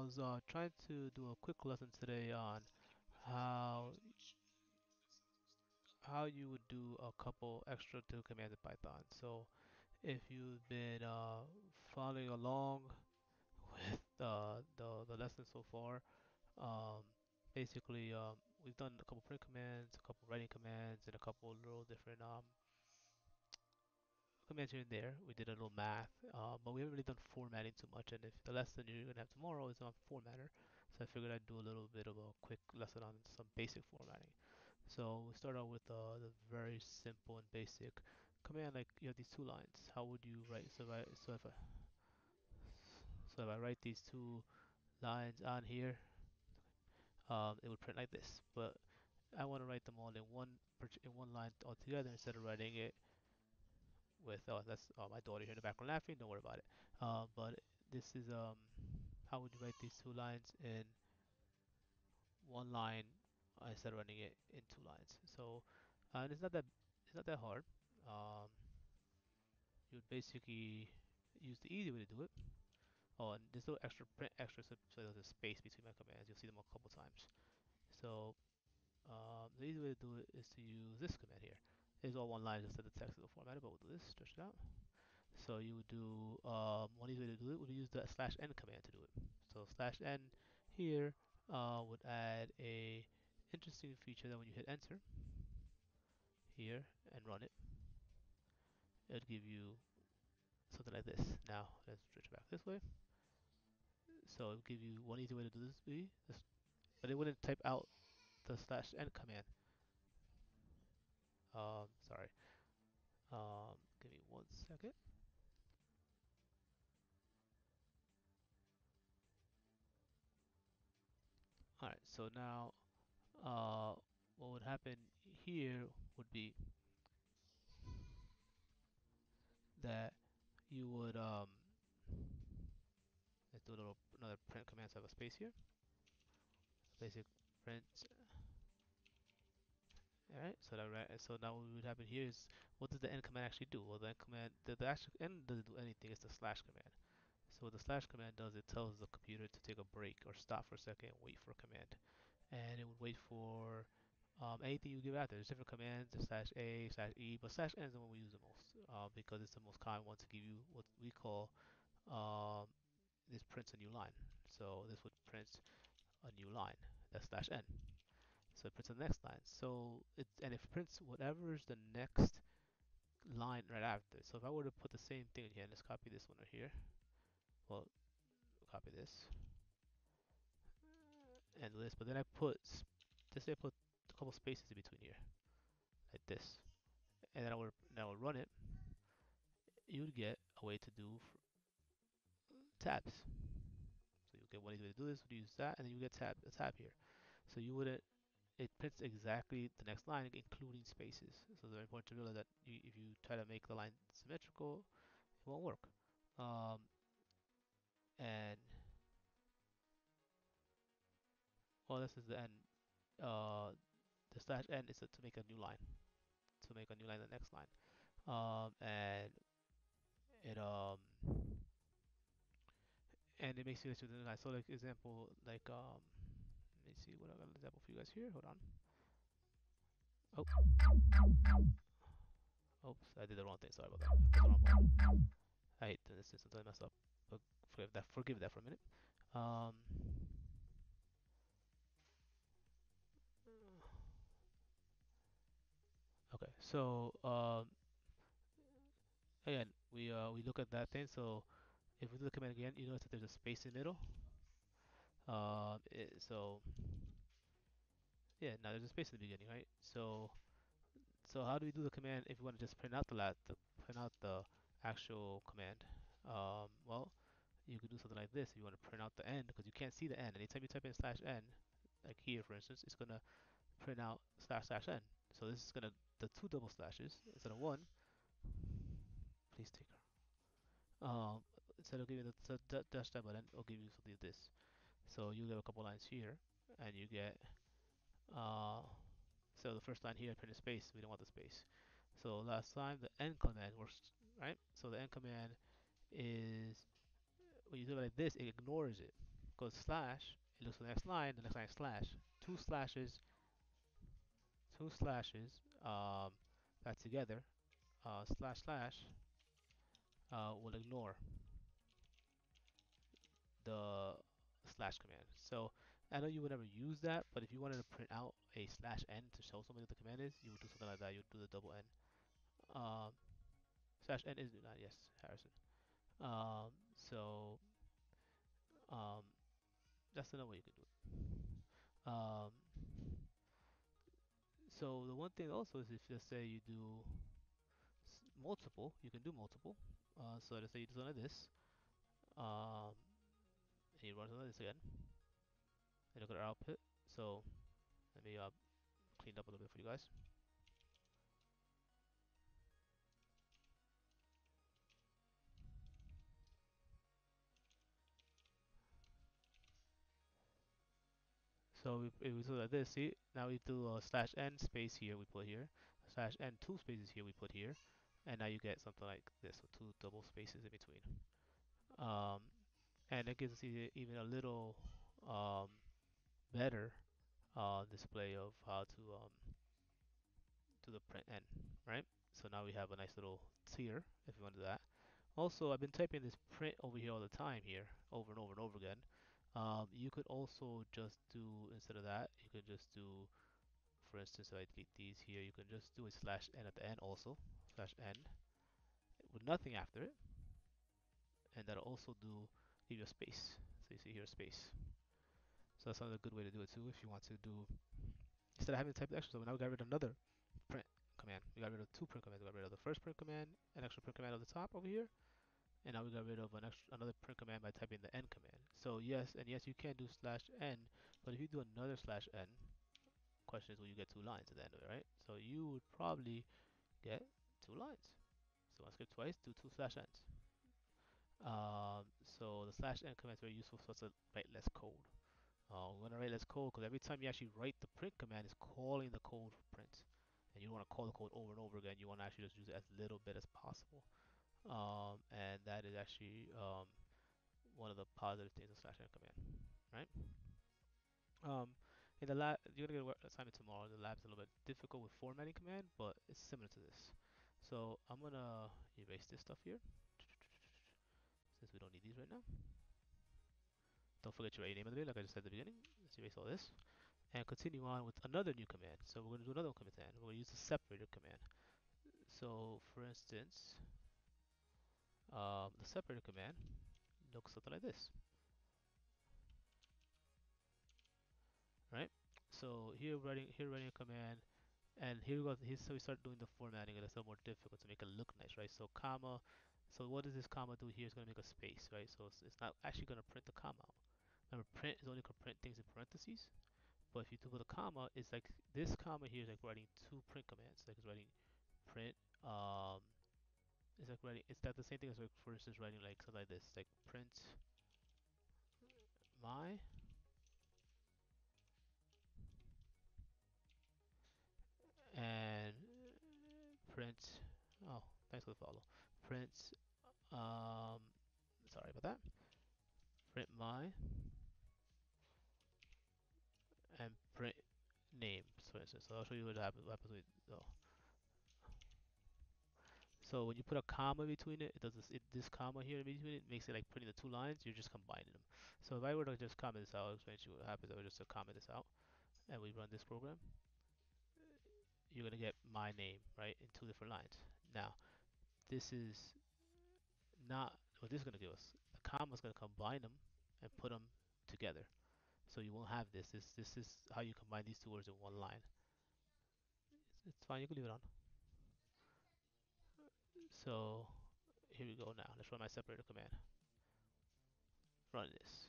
was trying to do a quick lesson today on how how you would do a couple extra to commands in Python. So if you've been following along with the lesson so far, um, basically we've done a couple print commands, a couple writing commands, and a couple little different commands here and there. We did a little math, but we haven't really done formatting too much. And if the lesson you're gonna have tomorrow is on formatter, so I figured I'd do a little bit of a quick lesson on some basic formatting. So we start out with the very simple and basic command. Like you have these two lines. How would you write? So if I write these two lines on here, it would print like this. But I want to write them all in one line all together instead of writing it with that's my daughter here in the background laughing. Don't worry about it. But this is how would you write these two lines in one line instead of writing it in two lines? So and it's not that hard. Um, you would basically use the easy way to do it. Oh, and there's no extra print extra so there's a space between my commands. You'll see them a couple times. So the easy way to do it is to use this command here. It's all one line, just that the text is formatted, but we'll do this, stretch it out. So you would do one easy way to do it would use the slash n command to do it. So slash n here would add a interesting feature that when you hit enter here and run it, it would give you something like this. Now let's switch back this way. So it would give you one easy way to do this, but it wouldn't type out the slash n command. Sorry. Give me 1 second. All right. So now, uh, what would happen here would be that you would let's do a little another print command. So I have a space here. Basic print. All right. So that right. So now what would happen here is what does the end command actually do? Well, the end command the actual end doesn't do anything. It's the slash command. So what the slash command does, it tells the computer to take a break or stop for a second and wait for a command. And it would wait for anything you give after. There's different commands, slash A, slash E, but slash N is the one we use the most because it's the most common one to give you what we call um, this prints a new line. So this would print a new line. That's slash N. So it prints the next line. So and it prints whatever is the next line right after. So if I were to put the same thing in here, let's copy this one right here. Well, copy this and this, but then I put just say I put a couple spaces in between here, like this, and then I would run it. You would get a way to do tabs. So you get one easy way to do this. Would use that, and then you get a tab here. So you wouldn't. It prints exactly the next line, including spaces. So it's very important to realize that if you try to make the line symmetrical, it won't work. Um, and well, this is the end. Uh, the slash n is to make a new line. To make a new line, the next line. And it and it makes you listen to the line. So like example, like let me see what I got an example for you guys here. Hold on. Oh, oops, I did the wrong thing. Sorry about that. I put the wrong one. I hate doing this since I mess up. But forgive that for a minute. Um, okay, so again, we look at that thing. So if we do the command again, you notice that there's a space in the middle. So yeah, now there's a space in the beginning, right? So how do we do the command if we want to just print out print out the actual command? Well, you could do something like this if you want to print out the end because you can't see the end. Anytime you type in slash n, like here for instance, it's gonna print out slash slash n. So this is gonna the two double slashes instead of one. Please take her. Instead of giving the dash that button, it'll give you something like this. So you get a couple lines here, and you get uh, so the first line here, I printed space. We don't want the space. So last time the end command works, right? So the end command is when you do it like this, it ignores it. goes slash, it looks for the next line, the next line slash. Two slashes, two slashes, that together, slash slash, will ignore the slash command. So I know you would never use that, but if you wanted to print out a slash n to show somebody what the command is, you would do something like that. You would do the double n. Um, slash n is new line, yes, Harrison. So um, that's another way you could do it. So the one thing also is if let's say you do multiple, you can do multiple. So let's say you do something like this, um, and you run something like this again, and look at our output. So let me clean up a little bit for you guys. So it was like this. See, now we do a slash n space here. We put here slash n two spaces here. We put here, and now you get something like this with two double spaces in between. Um, and it gives us even a little better display of how to do the print n, right? So now we have a nice little tier if you want to do that. Also, I've been typing this print over here all the time here, over and over and over again. You could also just do, instead of that, you could just do, for instance, if I delete these here, you can just do a slash n at the end also, slash n, with nothing after it. And that'll also do, leave you a space. So you see here, space. So that's another good way to do it too, if you want to do, instead of having to type the extra, so now we got rid of another print command. We got rid of two print commands. We got rid of the first print command, an extra print command at the top over here, and now we got rid of another print command by typing the n command. So yes, and yes, you can do slash n, but if you do another slash n, question is will you get two lines at the end of it, right? So you would probably get two lines. So I skip twice, do two slash n's. So the slash n command is very useful for us to write less code. We want to write less code because every time you actually write the print command, it's calling the code for print. And you don't want to call the code over and over again. You want to actually just use it as little bit as possible. And that is actually one of the positive things of slash n command, right? In the lab, you're gonna get an assignment tomorrow. The lab's a little bit difficult with formatting command, but it's similar to this. So I'm gonna erase this stuff here, since we don't need these right now. Don't forget your A name of the day, like I just said at the beginning. Let's erase all this and continue on with another new command. So we're gonna do another command. We're gonna use the separator command. So for instance, the separator command looks something like this, right? So here writing a command, and here we go. So we start doing the formatting, and it's a little more difficult to make it look nice, right? So comma. So what does this comma do here? It's going to make a space, right? So it's not actually going to print the comma out. Remember, print is only going to print things in parentheses. But if you do with a comma, it's like this comma here is like writing two print commands. Like it's writing print. It's like writing. It's not the same thing as like, for instance, writing like something like this, like print my and print. Oh, thanks for the follow. Print. Um, sorry about that. Print my and print name, for instance. So I'll show you what happens with. Oh. So when you put a comma between it, it does this. This comma here in between it makes it like printing the two lines. You're just combining them. So if I were to just comment this out, I'll explain to you what happens. I would just comment this out, and we run this program. You're gonna get my name right in two different lines. Now this is not what this is gonna give us. The comma is gonna combine them and put them together. So you won't have this. This is how you combine these two words in one line. It's fine. You can leave it on. So here we go now. Let's run my separator command. Run this.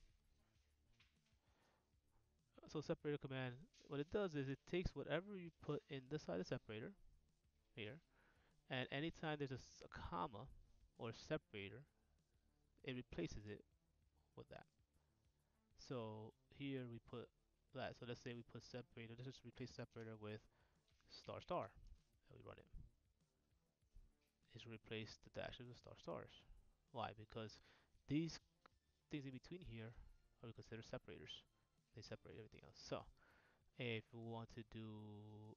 So separator command, what it does is it takes whatever you put in the side of the separator here, and anytime there's a comma or separator, it replaces it with that. So here we put that. So let's say we put separator. Let's just replace separator with star star. And we run it. It's replace the dashes with star stars. Why? Because these things in between here what we consider separators. They separate everything else. So if we want to do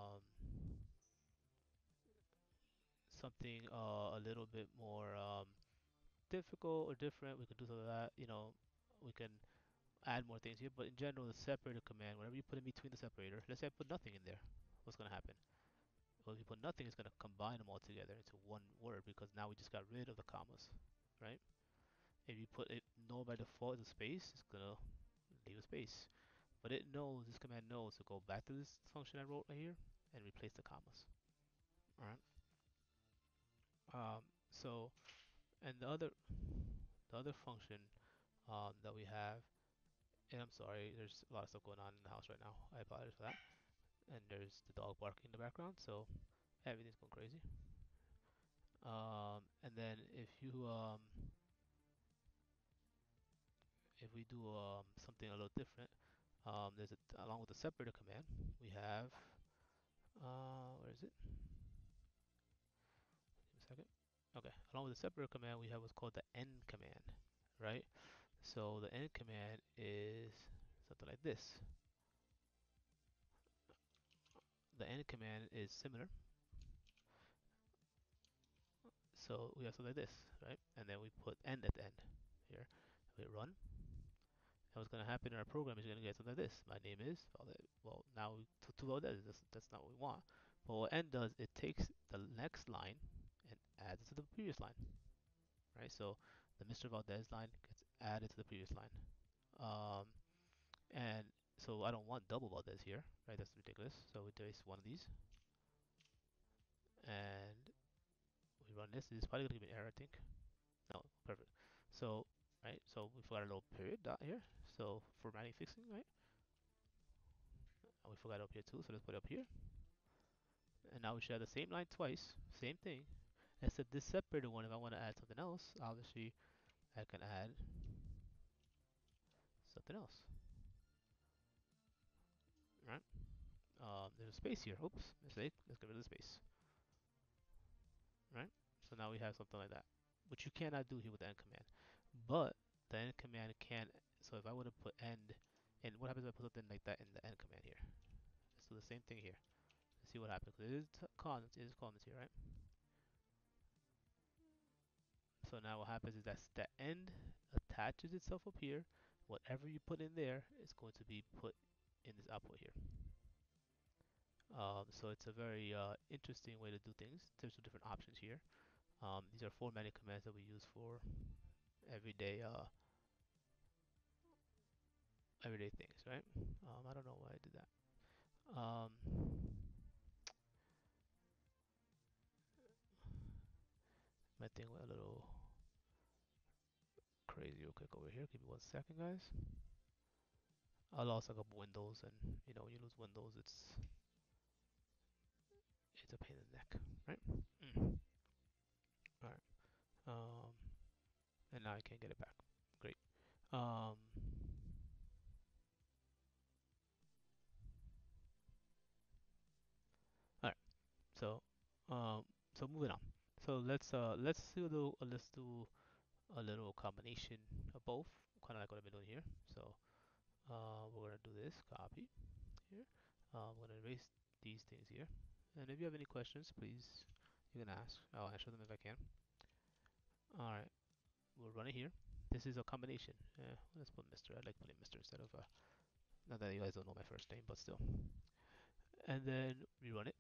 something a little bit more difficult or different, we can do some of that. We can add more things here. But in general, the separator command, whenever you put in between the separator, let's say I put nothing in there, what's going to happen? Well, if you put nothing, it's going to combine them all together into one word because now we just got rid of the commas, right? If you put it null by default as a space, it's going to leave a space. But it knows, this command knows to go back to this function I wrote right here and replace the commas. All right. So, and the other function that we have, and I'm sorry, there's a lot of stuff going on in the house right now. I apologize for that. And there's the dog barking in the background, so everything's going crazy. And then if we do something a little different, along with the separator command, we have where is it? Give me a second. Okay, along with the separator command, we have what's called the end command, right? So the end command is something like this. The end command is similar. So we have something like this, right? And then we put end at the end here. We run. And what's going to happen in our program is going to get something like this. My name is, well, now to load that, that's not what we want. But what end does, it takes the next line and adds it to the previous line, right? So the Mr. Valdez line gets added to the previous line. Um, and so I don't want double Valdez here, right? That's ridiculous. So we erase one of these and we run this. It's probably going to give me an error, I think. No, perfect. So, right, so we forgot a little period dot here. So formatting fixing, right? And we forgot up here too, so let's put it up here. And now we should have the same line twice, same thing. Except this separated one, if I want to add something else, obviously I can add something else, right? There's a space here. Oops, mistake. Let's get rid of the space, right? So now we have something like that, which you cannot do here with the end command. But the end command can. So if I were to put end, and what happens if I put something like that in the end command here? Let's do the same thing here. Let's see what happens. It is comments here, right? So now what happens is that the end attaches itself up here. Whatever you put in there is going to be put in this output here. So it's a very interesting way to do things. There's some different options here. These are formatting commands that we use for everyday everyday things, right? I don't know why I did that. My thing went a little crazy real quick over here. Give me 1 second, guys. I lost a couple windows, and when you lose windows, it's a pain in the neck, right? Mm. All right. Um, and now I can't get it back. Great. Um, all right. So, um, so moving on. So let's do a little combination of both, kind of like what I've been doing here. So, we're gonna do this. Copy here. We're gonna erase these things here. And if you have any questions, please you can ask. I'll answer them if I can. All right. We'll run it here. This is a combination. Let's put Mr. I like putting Mr. instead of not that you guys don't know my first name, but still. And then we run it,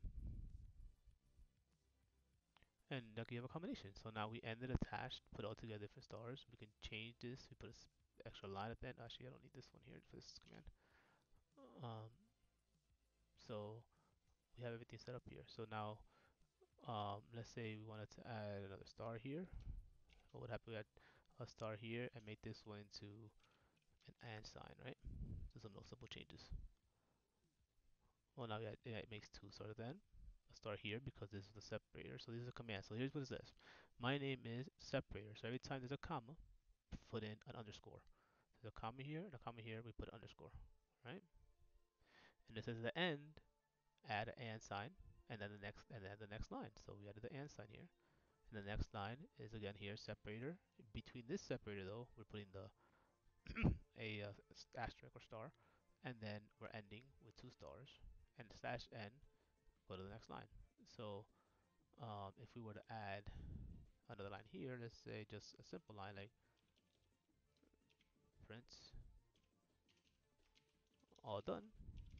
and now you have a combination. So now we ended attached, put all together different stars. We can change this. We put an extra line at the end. Actually, I don't need this one here for this command. Um, so we have everything set up here. So now, let's say we wanted to add another star here. What would happen? We add a star here and make this one into an and sign, right? So some no simple changes. Well, now it makes two stars then. A star here because this is the separator. So this is a command. So here's what it says. My name is separator. So every time there's a comma, put in an underscore. So there's a comma here and a comma here. We put an underscore, right? And it says at the end, add an and sign, and then the next line. So we added the and sign here. And the next line is again here separator. Between this separator though, we're putting the a asterisk or star, and then we're ending with 2 stars, and slash n, go to the next line. So if we were to add another line here, let's say just a simple line like print all done,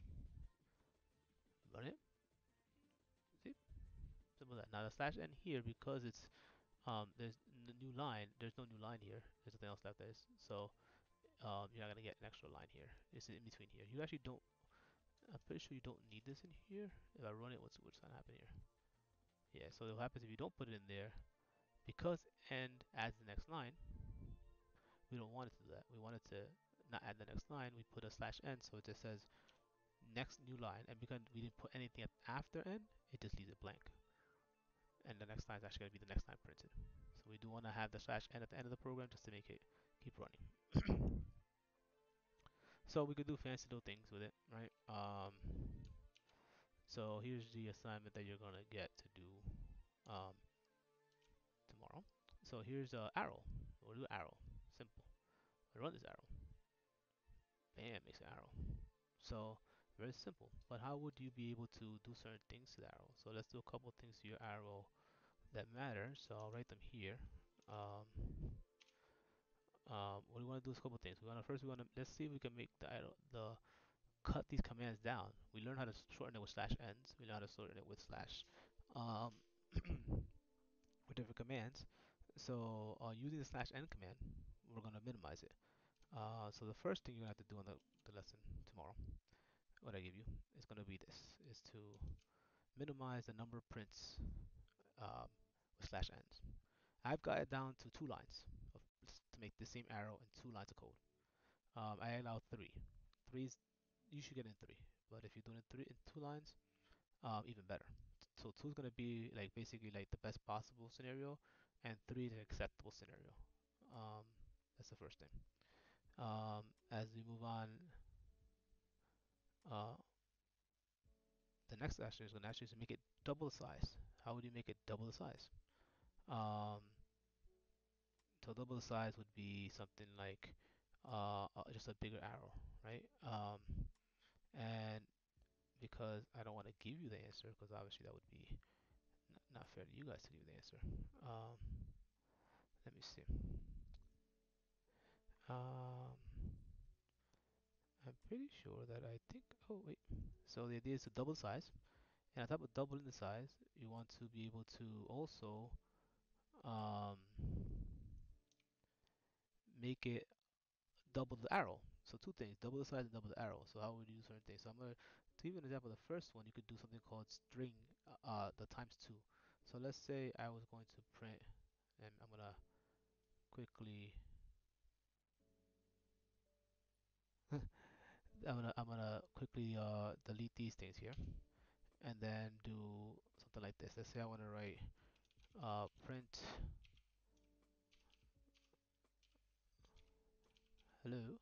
run it, see, simple as that. Now the slash n here, because it's there's the new line, there's no new line here. There's nothing else left there. So you're not gonna get an extra line here. It's in between here. You actually don't. I'm pretty sure you don't need this in here. If I run it, what's gonna happen here? Yeah. So what happens if you don't put it in there? Because end adds the next line, we don't want it to do that. We want it to not add the next line. We put a slash n, so it just says next new line. And because we didn't put anything after n, it just leaves it blank. And the next line is actually gonna be the next line printed. So we do want to have the slash n at the end of the program just to make it keep running. So we could do fancy little things with it, right? So here's the assignment that you're gonna get to do um, tomorrow. So here's a arrow. We'll do arrow. Simple. We'll run this arrow. Bam, makes an arrow. So very simple. But how would you be able to do certain things to the arrow? So let's do a couple things to your arrow that matter. So I'll write them here. Um, what we want to do is a couple things. Let's see if we can make the arrow cut these commands down. We learn how to shorten it with slash ends. We learn how to shorten it with slash um, with different commands. So using the slash n command, we're going to minimize it. So the first thing you're going to have to do on the lesson tomorrow, what I give you, is going to be this, is to minimize the number of prints um, with slash ends. I've got it down to 2 lines to make the same arrow in 2 lines of code. I allow 3. Threes, you should get in 3. But if you're doing it in 2 lines, even better. So 2 is going to be like basically like the best possible scenario, and 3 is an acceptable scenario. Um, that's the first thing. As we move on, uh, the next action is going to actually make it double the size. How would you make it double the size? Um, so double the size would be something like just a bigger arrow, right? And because I don't want to give you the answer, because obviously that would be not fair to you guys to give you the answer. Um, Let me see. Um, I'm pretty sure that I think. Oh wait. So the idea is to double the size, and on top of doubling the size, you want to be able to also um, make it double the arrow. So 2 things: double the size and double the arrow. So how would you do certain things? So I'm gonna to give you an example. The first one, you could do something called string the times 2. So let's say I was going to print, and I'm gonna quickly. I'm gonna quickly delete these things here, and then do something like this. Let's say I want to write print hello,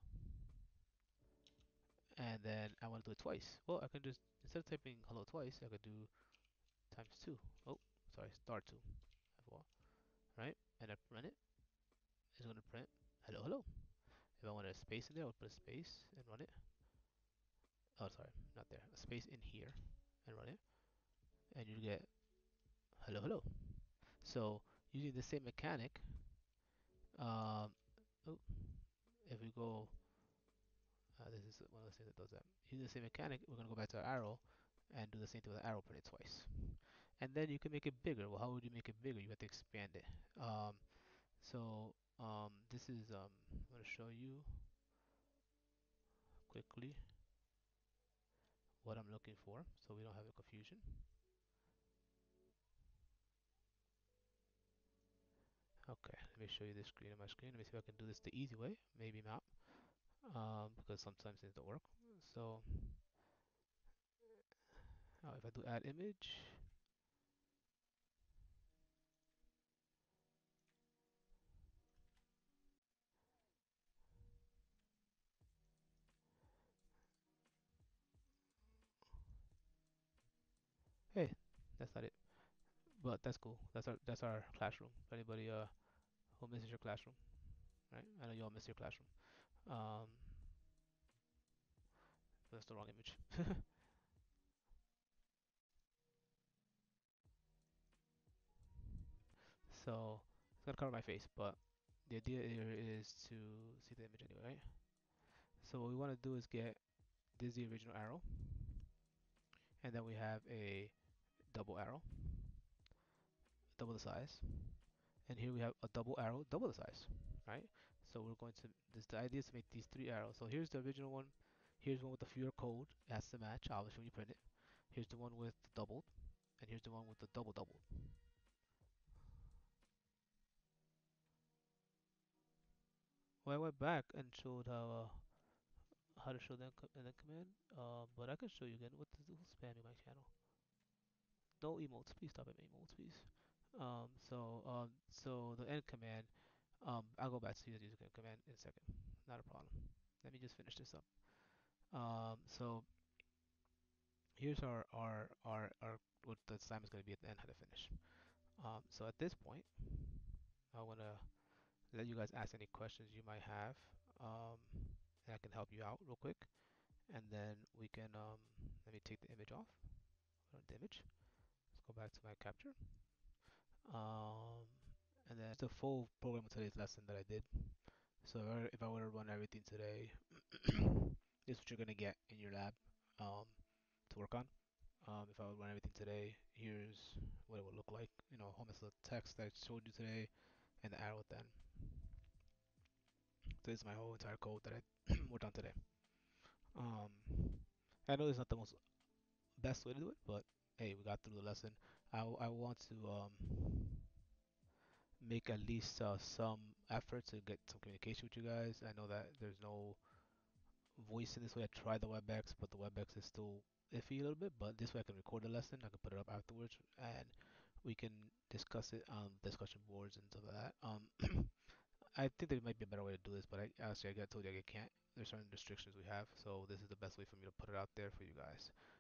and then I want to do it twice. Well, I can just, instead of typing hello twice, I could do times 2. Oh, sorry, star 2. F1, right? And I run it. It's going to print hello, hello. If I want a space in there, I'll put a space and run it. Oh, sorry, not there. A space in here and run it. And you get hello, hello. So using the same mechanic, um, oh, if we go this is one of the things that does that. Using the same mechanic, we're going to go back to our arrow and do the same thing with the arrow, print it twice. And then you can make it bigger. Well, how would you make it bigger? You have to expand it. This is, I'm going to show you quickly what I'm looking for so we don't have a confusion. Okay, let me show you this screen on my screen. Let me see if I can do this the easy way. Maybe not, because sometimes things don't work. So, if I do add image, hey, that's not it. But that's cool. That's our classroom. If anybody who misses your classroom, right? I know you all miss your classroom. Um, that's the wrong image. So it's gonna cover my face, but the idea here is to see the image anyway, right? So what we want to do is get this is the original arrow, and then we have a double arrow, double the size, and here we have a double arrow, double the size, right? So we're going to this the idea is to make these three arrows. So here's the original one. Here's one with the fewer code. It has to match, obviously, when you print it. Here's the one with the doubled, and here's the one with the double double. Well, I went back and showed how to show them in the command, but I can show you again. Who's spamming my channel? No emotes, please stop at emotes, please. So the end command, I'll go back to the user command in a second. Not a problem. Let me just finish this up. So here's our what the time is going to be at the end, how to finish. So at this point, I want to let you guys ask any questions you might have, and I can help you out real quick. And then we can, let me take the image off, the image. Let's go back to my capture. Um, and then the full program of today's lesson that I did. So if I were to run everything today, this is what you're gonna get in your lab to work on. If I would run everything today, here's what it would look like. You know, home is the text that I showed you today, and the arrow at the end. So this is my whole entire code that I worked on today. Um, I know it's not the most best way to do it, but hey, we got through the lesson. I want to make at least some effort to get some communication with you guys. I know that there's no voice in this way. I tried the WebEx, but the WebEx is still iffy a little bit. But this way I can record the lesson. I can put it up afterwards, and we can discuss it on discussion boards and stuff like that. I think there might be a better way to do this, but I told you I can't. There's certain restrictions we have, so this is the best way for me to put it out there for you guys.